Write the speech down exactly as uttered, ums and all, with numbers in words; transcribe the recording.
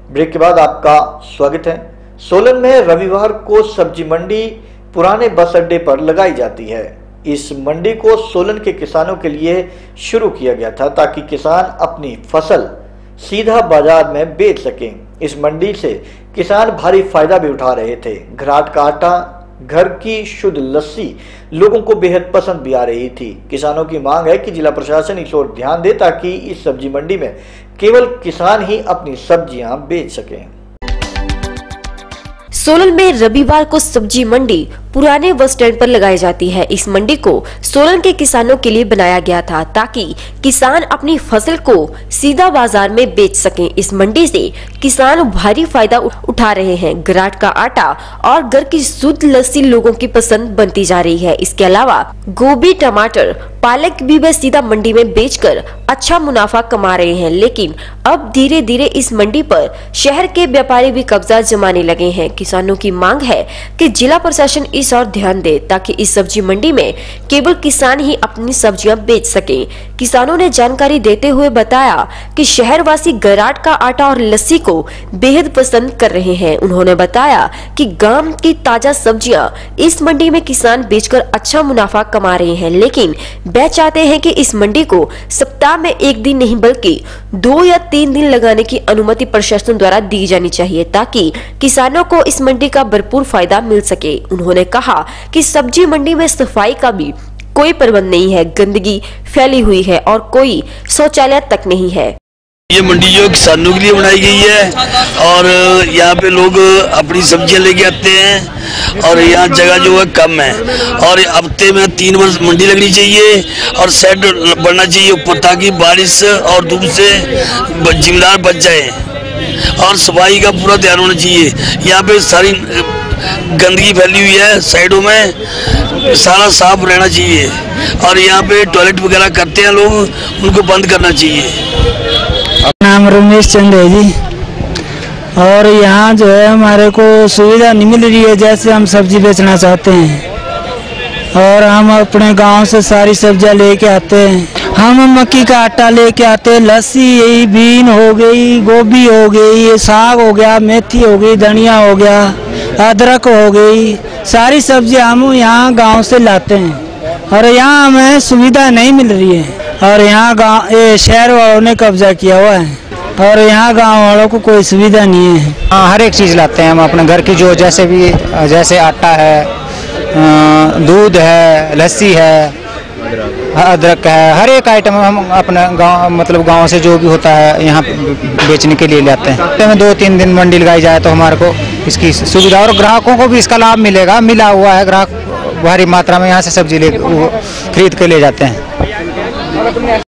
Break के बाद आपका स्वागत है। सोलन में रविवार को सब्जी मंडी पुराने बस अड्डे पर लगाई जाती है। इस मंडी को सोलन के किसानों के लिए शुरू किया गया था ताकि किसान अपनी फसल सीधा बाजार में बेच सकें। इस मंडी से किसान भारी फायदा भी उठा रहे थे। घराट का आटा, घर की शुद्ध लस्सी लोगों को बेहद पसंद भी आ रही थी। किसानों की मांग है कि जिला प्रशासन इस ओर ध्यान दे ताकि इस सब्जी मंडी में केवल किसान ही अपनी सब्जियां बेच सकें। सोलन में रविवार को सब्जी मंडी पुराने बस स्टैंड पर लगाई जाती है। इस मंडी को सोलन के किसानों के लिए बनाया गया था ताकि किसान अपनी फसल को सीधा बाजार में बेच सकें। इस मंडी से किसान भारी फायदा उठा रहे हैं। घराट का आटा और घर की शुद्ध लस्सी लोगों की पसंद बनती जा रही है। इसके अलावा गोभी, टमाटर, पालक भी वे सीधा मंडी में बेचकर अच्छा मुनाफा कमा रहे हैं। लेकिन अब धीरे धीरे इस मंडी पर शहर के व्यापारी भी कब्जा जमाने लगे हैं। किसानों की मांग है कि जिला प्रशासन इस और ध्यान दे ताकि इस सब्जी मंडी में केवल किसान ही अपनी सब्जियां बेच सकें। किसानों ने जानकारी देते हुए बताया कि शहरवासी घराट का आटा और लस्सी को बेहद पसंद कर रहे हैं। उन्होंने बताया कि गांव की ताजा सब्जियां इस मंडी में किसान बेचकर अच्छा मुनाफा कमा रहे हैं, लेकिन वे चाहते हैं कि इस मंडी को सप्ताह में एक दिन नहीं बल्कि दो या तीन दिन लगाने की अनुमति प्रशासन द्वारा दी जानी चाहिए ताकि किसानों को इस मंडी का भरपूर फायदा मिल सके। उन्होंने कहा कि सब्जी मंडी में सफाई का भी कोई प्रबंध नहीं है, गंदगी फैली हुई है और कोई शौचालय तक नहीं है। ये मंडी जो किसानों के लिए बनाई गई है और यहाँ पे लोग अपनी सब्जियां लेके आते हैं और यहाँ जगह जो है कम है और हफ्ते में तीन बार मंडी लगनी चाहिए और शेड बनना चाहिए ऊपर ताकि बारिश और धूप से जिम्मेदार बच जाए और सफाई का पूरा ध्यान होना चाहिए। यहाँ पे सारी गंदगी फैली हुई है, साइडों में सारा साफ रहना चाहिए और यहाँ पे टॉयलेट वगैरह करते हैं लोग, उनको बंद करना चाहिए। नाम रमेश चंद है जी और यहाँ जो है हमारे को सुविधा नहीं मिल रही है जैसे हम सब्जी बेचना चाहते हैं और हम अपने गांव से सारी सब्जियां लेके आते हैं। हम मक्की का आटा लेके आते हैं, लस्सी यही, बीन हो गई, गोभी हो गई, साग हो गया, मेथी हो गई, धनिया हो गया, अदरक हो गई, सारी सब्जियां हम यहाँ गांव से लाते हैं और यहाँ हमें सुविधा नहीं मिल रही है और यहाँ गाँव शहर वालों ने कब्जा किया हुआ है और यहाँ गांव वालों को कोई सुविधा नहीं है। हाँ, हर एक चीज़ लाते हैं हम अपने घर की, जो जैसे भी जैसे आटा है, दूध है, लस्सी है, अदरक है, हर एक आइटम हम अपने गांव मतलब गांव से जो भी होता है यहाँ बेचने के लिए लाते हैं। हफ्ते में दो तीन दिन मंडी लगाई जाए तो हमारे को इसकी सुविधा और ग्राहकों को भी इसका लाभ मिलेगा, मिला हुआ है। ग्राहक भारी मात्रा में यहाँ से सब्जी ले खरीद के ले जाते हैं।